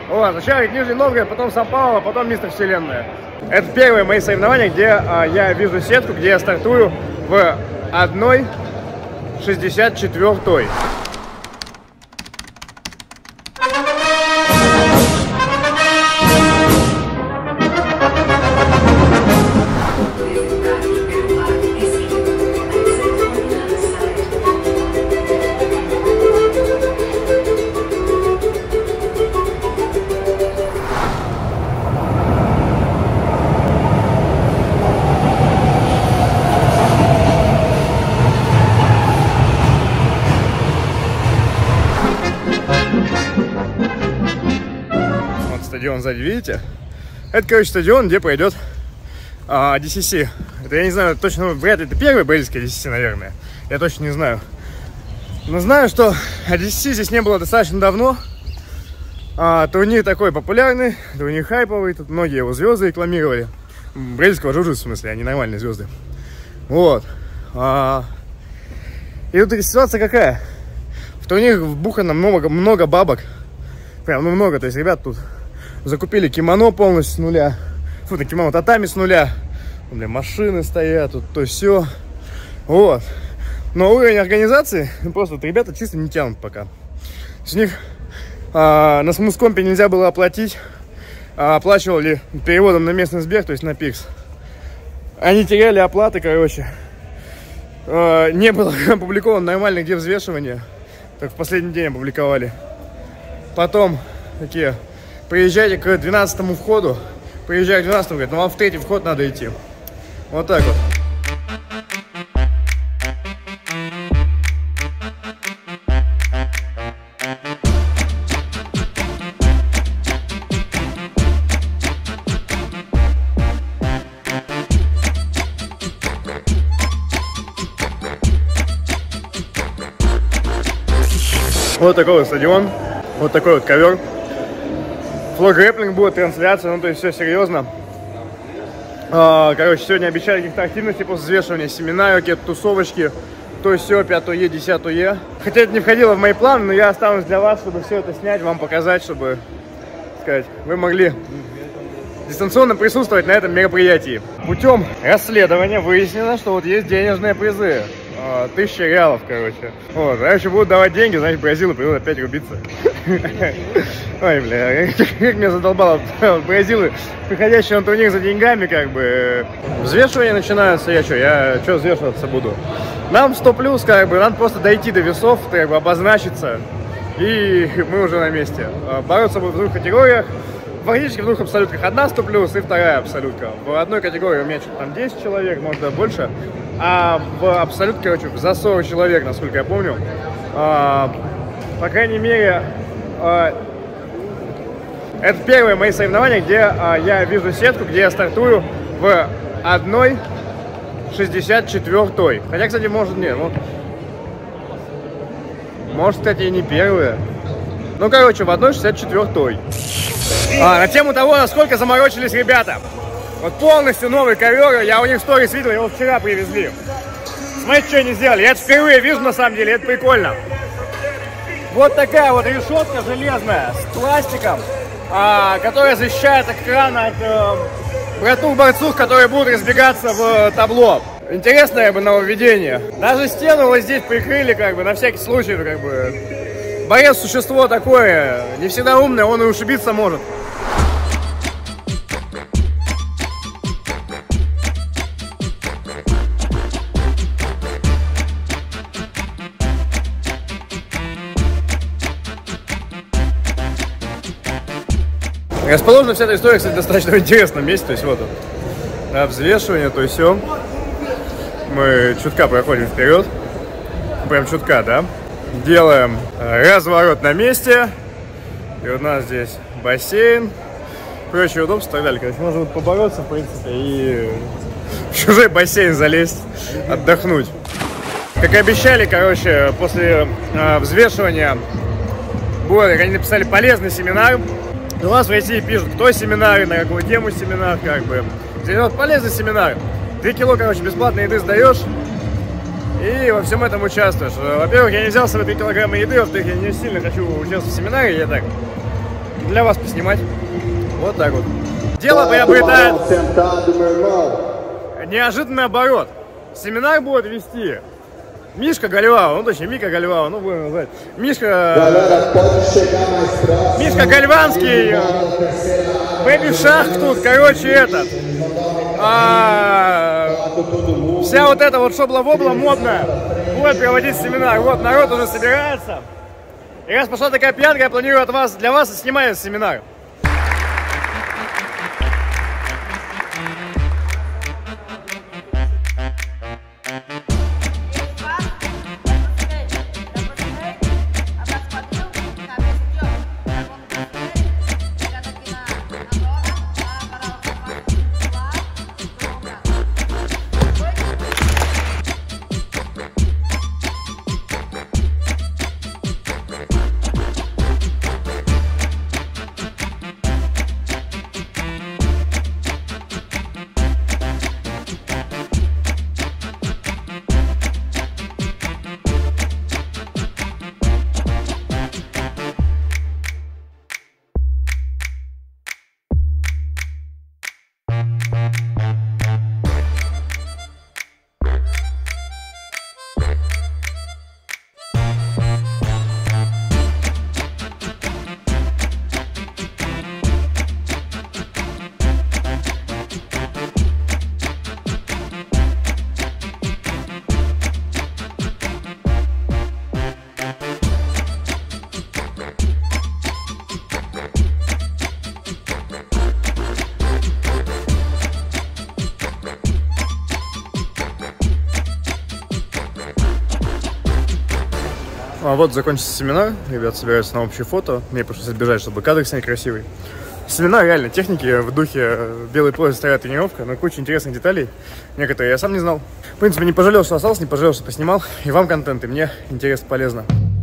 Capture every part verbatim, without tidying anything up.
Вот, сначала Нижний Новгород, потом Сан-Паулу, потом Мистер Вселенная. Это первые мои соревнования, где а, я вижу сетку, где я стартую в одной шестьдесят четвёртой. Стадион сзади, видите? Это, короче, стадион, где пройдет а, ди си си. Это, я не знаю, точно, вряд ли это первый бразильский ди си си, наверное. Я точно не знаю. Но знаю, что ди си си здесь не было достаточно давно. а, Турнир такой популярный, турнир хайповый. Тут многие его звезды рекламировали. Бразильского джиу-джитсу, в смысле, они нормальные звезды. Вот. а, И тут ситуация какая? В турнир вбухано много, много бабок. Прям, ну много, то есть ребят тут закупили кимоно полностью с нуля. Фу, на кимоно татами с нуля. Бля, машины стоят, тут то все. Вот. Но уровень организации, ну, просто вот ребята чисто не тянут пока. С них а, на смускомпе нельзя было оплатить. А оплачивали переводом на местный Сбер, то есть на Пикс. Они теряли оплаты, короче. А, не было опубликовано нормально, где взвешивание. Так в последний день опубликовали. Потом такие: приезжайте к двенадцатому входу. Приезжай к двенадцатому, говорит, ну вам в третий вход надо идти. Вот так вот. Вот такой вот стадион. Вот такой вот ковер. Флор грэпплинг будет, трансляция, ну то есть все серьезно. А, короче, сегодня обещали каких-то активностей после взвешивания, семинары, какие-то тусовочки, то все, пятое Е, десятое Е. Хотя это не входило в мои планы, но я останусь для вас, чтобы все это снять, вам показать, чтобы, так сказать, вы могли дистанционно присутствовать на этом мероприятии. Путем расследования выяснено, что вот есть денежные призы. Тысяча реалов, короче. Вот, а еще будут давать деньги, значит, бразилы придут опять рубиться. Ой, бля, как меня задолбало бразилы, приходящие на турнир за деньгами, как бы. Взвешивание начинается, я что, я что взвешиваться буду? Нам сто плюс, как бы, надо просто дойти до весов, как бы, обозначиться, и мы уже на месте. Бороться будут в двух категориях. Фактически в двух абсолютках. Одна сто плюс и вторая абсолютка. В одной категории у меня что-то там десять человек, может даже больше. А в абсолютке, короче, за сорок человек, насколько я помню. А, по крайней мере, а, это первые мои соревнования, где а, я вижу сетку, где я стартую в одной шестьдесят четвёртой. Хотя, кстати, может нет. Вот. Может, кстати, и не первые. Ну, короче, в одной шестьдесят четвёртой. А, на тему того, насколько заморочились ребята. Вот полностью новый ковер, я у них в сторис видел, его вчера привезли. Смотрите, что они сделали. Я это впервые вижу, на самом деле, это прикольно. Вот такая вот решетка железная с пластиком, а, которая защищает экран от э, братух-борцов, которые будут разбегаться в табло. Интересное бы нововведение. Даже стену вот здесь прикрыли, как бы, на всякий случай, как бы. Борец — существо такое, не всегда умное, он и ушибиться может. Расположена вся эта история, кстати, достаточно в интересном месте. То есть вот он, да, взвешивание, то есть все. Мы чутка проходим вперед. Прям чутка, да? Делаем разворот на месте. И у нас здесь бассейн, прочие удобства и так далее. Короче, можно побороться, в принципе, и в чужой бассейн залезть, отдохнуть. Как и обещали, короче, после э, взвешивания будет, они написали полезный семинар. У нас в России пишут, кто семинар, на какую тему семинар, как бы. Вот полезный семинар. Три кило, короче, бесплатной еды сдаешь. И во всем этом участвуешь. Во-первых, я не взял с собой три килограмма еды, во-вторых, я не сильно хочу участвовать в семинаре, я так для вас поснимать. Вот так вот. Дело приобретает неожиданный оборот. Семинар будет вести Мишка Гальвао, ну точнее Мика Гальвао, ну будем называть. Мишка, Мишка Гальванский, Бэби Шах тут, короче, этот. А, вся вот эта вот шобла-вобла модная будет проводить семинар. Вот народ уже собирается. И раз пошла такая пьянка, я планирую от вас, для вас снимаю семинар. А вот закончился семинар, ребят собираются на общее фото, мне пришлось отбежать, чтобы кадр снять красивый. Семинар реально техники в духе белой плоти стоят тренировка, но куча интересных деталей, некоторые я сам не знал. В принципе, не пожалел, что остался, не пожалел, что поснимал, и вам контент, и мне интересно, полезно.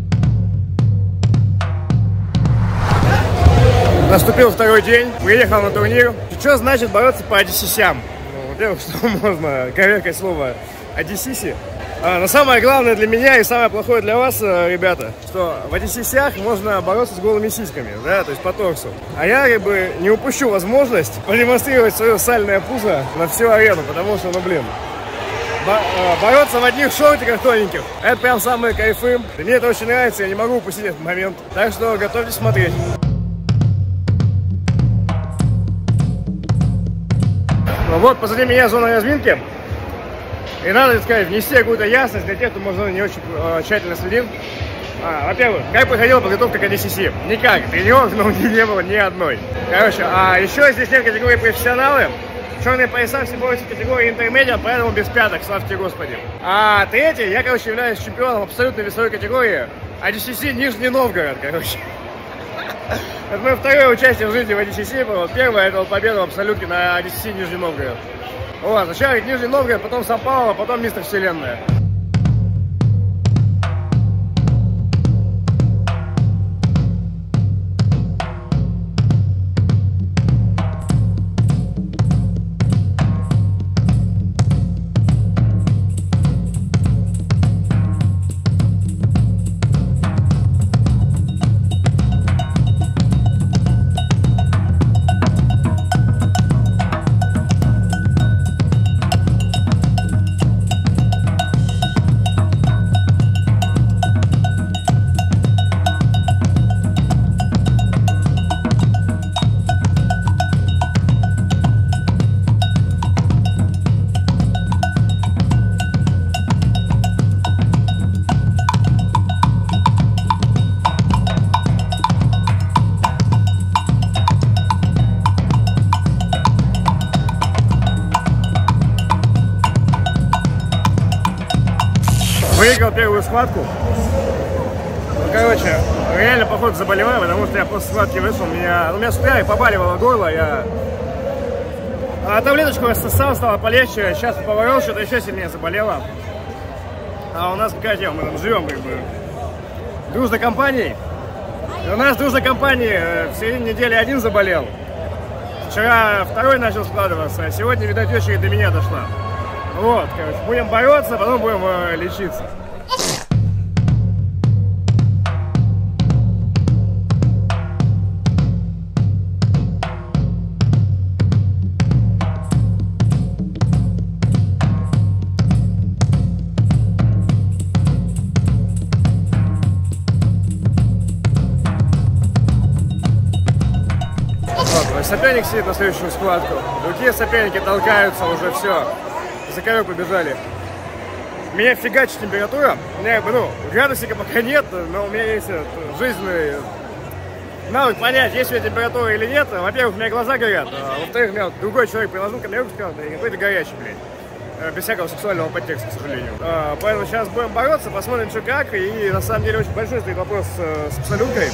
Наступил второй день, приехал на турнир. Что значит бороться по АДССям? Ну, во-первых, что можно коверкать слово АДССи. А, но самое главное для меня и самое плохое для вас, ребята, что в АДССях можно бороться с голыми сиськами, да, то есть по торсу. А я как бы не упущу возможность продемонстрировать свое сальное пузо на всю арену, потому что, ну блин, бороться в одних шортиках тоненьких, это прям самые кайфы. Мне это очень нравится, я не могу упустить этот момент. Так что готовьтесь смотреть. Ну вот, позади меня зона разминки. И надо, так сказать, внести какую-то ясность для тех, кто, может, не очень э, тщательно следил. А, во-первых, как проходила подготовка к АДСС? Никак. Тренировок но не было ни одной. Короче, а еще здесь нет категории профессионалы. Черные пояса все борются в категории интермедиа, поэтому без пяток, славьте Господи. А третий, я, короче, являюсь чемпионом абсолютно весовой категории АДСС Нижний Новгород, короче. Это мое второе участие в жизни в АДСС было. Первое, это победа в абсолютке на АДСС Нижний Новгород. Вот, сначала Нижний Новгород, потом Сан-Паулу, а потом Мистер Вселенная. Выиграл первую схватку. Ну, короче, реально, походу, заболеваю, потому что я после схватки вышел, меня, у меня с утра побаливало горло, я а таблеточку я сосал, стало полегче, сейчас поборол, что-то еще сильнее заболело. А у нас какая тема, мы там живем как бы дружной компанией. И у нас дружной компанией в середине недели один заболел. Вчера второй начал складываться, а сегодня, видать, очередь до меня дошла. Вот, короче, будем бороться, потом будем э, лечиться. соперник сидит на следующую схватку. Другие соперники толкаются, уже все. За ковер побежали. Меня фигачит температура. У меня, ну, градусика пока нет, но у меня есть жизненный навык понять, есть у меня температура или нет. Во-первых, у меня глаза горят, а во-вторых, у меня вот другой человек приложил ко мне руку и сказал, да какой ты горячий, блядь. Без всякого сексуального подтекста, к сожалению. А, поэтому сейчас будем бороться, посмотрим, что как. И на самом деле очень большой стоит вопрос с, с абсолюткой.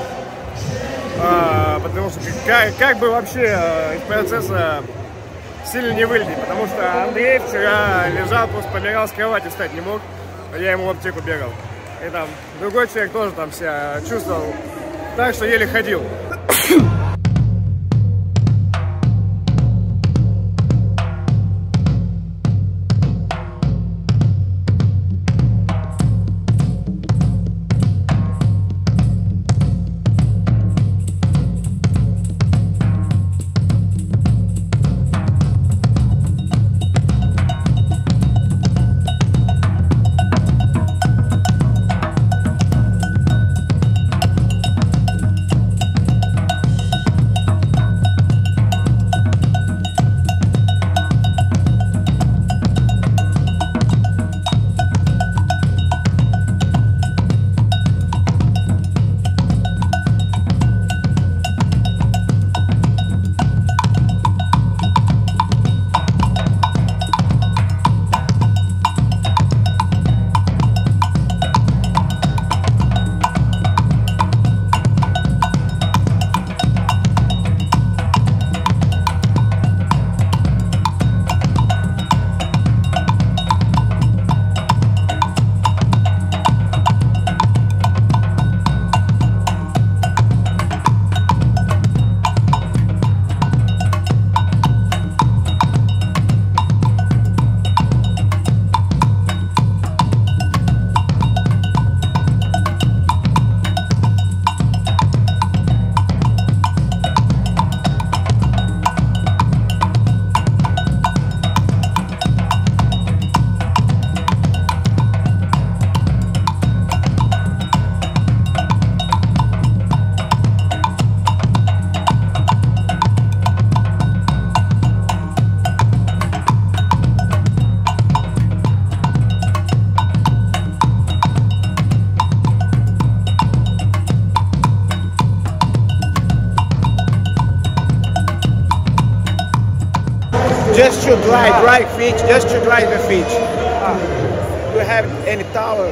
А, потому что как, как бы вообще из процесса сильно не вылететь. Потому что Андрей вчера лежал, просто помирал, с кровати встать не мог. Я ему в аптеку бегал. И там другой человек тоже там себя чувствовал так, что еле ходил. Just to dry, dry feet, just to dry the feet. Ah. Do you have any towel?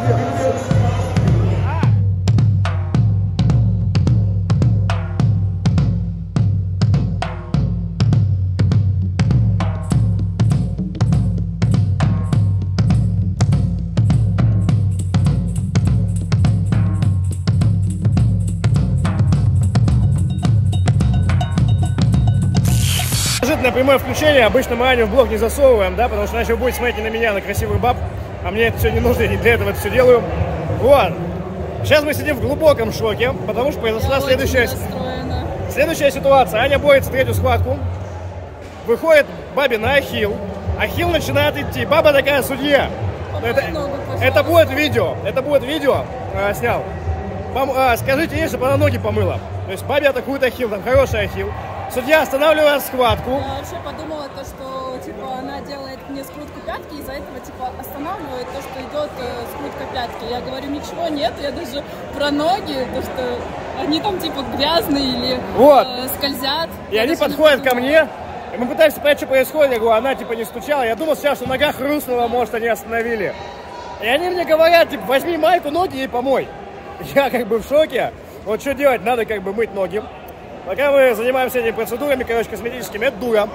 На прямое включение обычно мы Аню в блог не засовываем, да, потому что иначе вы будете смотреть не на меня, а на красивых баб, а мне это все не нужно, и для этого это все делаю. Вот. Сейчас мы сидим в глубоком шоке, потому что произошла следующая, следующая ситуация. Аня борется третью схватку, выходит бабе на ахилл, ахилл начинает идти, баба такая судья. Это, это будет видео, это будет видео, а, снял. Пом, а, скажите ей, чтобы она ноги помыла. То есть бабе атакует ахилл, там хороший ахилл. Судья останавливает схватку. Я вообще подумала, то, что типа она делает мне скрутку пятки, из-за этого типа останавливает то, что идет э, скрутка пятки. Я говорю, ничего нет, я даже про ноги, то что они там типа грязные или вот. э, скользят. И я они подходят ко мне, и мы пытаемся понять, что происходит. Я говорю, она типа не стучала. Я думал сейчас, что нога хрустнула, может, они остановили. И они мне говорят, типа, возьми майку, ноги и помой. Я как бы в шоке. Вот что делать, надо как бы мыть ноги. Пока мы занимаемся этими процедурами, короче, косметическими, это дура.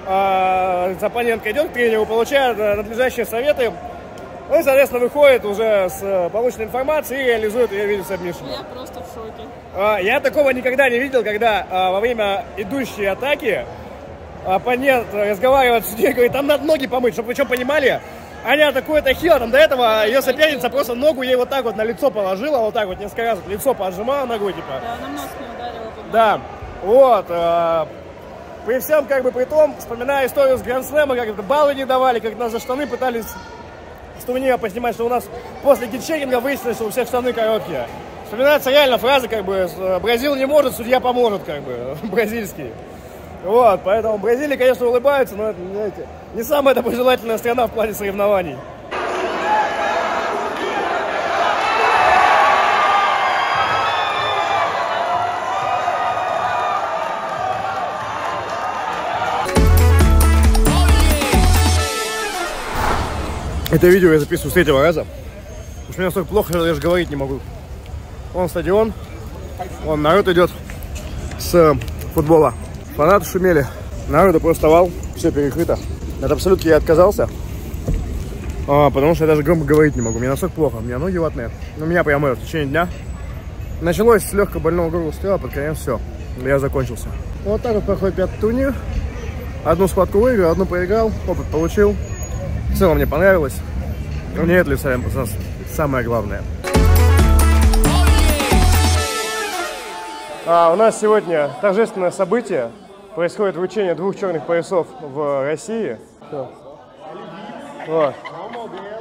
А, оппонентка идет к тренеру, получает надлежащие советы. Ну и, соответственно, выходит уже с полученной информацией и реализует ее видео сабмишн. Я просто в шоке. А, я такого никогда не видел, когда а, во время идущей атаки оппонент разговаривает с судьей, говорит, там надо ноги помыть, чтобы вы что понимали. Аня атакует ахилла, там до этого ее соперница просто ногу ей вот так вот на лицо положила, вот так вот несколько раз лицо поджимала ногой, типа. Да, она нос не ударила. Да. Вот, э, при всем, как бы, при том, вспоминая историю с Гранд-слэма, как это баллы не давали, как нас за штаны пытались с турнира поснимать, что у нас после гитчекинга выяснилось, что у всех штаны короткие. Вспоминается реально фраза, как бы, Бразил не может, судья поможет, как бы, бразильский. Вот, поэтому Бразилия, конечно, улыбается, но это, знаете, не самая доброжелательная страна в плане соревнований. Это видео я записываю с третьего раза. Потому что мне настолько плохо, что я даже говорить не могу. Вон стадион, вон народ идет с футбола. Фанаты шумели, народу просто вал, все перекрыто. От абсолютки я отказался, а, потому что я даже громко говорить не могу. Мне настолько плохо, у меня ноги ватные. У меня прямо в течение дня. Началось с легкого больного горла стрела, под конец все, я закончился. Вот так вот проходит пятый турнир. Одну схватку выиграл, одну проиграл, опыт получил. В целом мне понравилось. Мне это самое главное. А у нас сегодня торжественное событие. Происходит вручение двух черных поясов в России. Вот.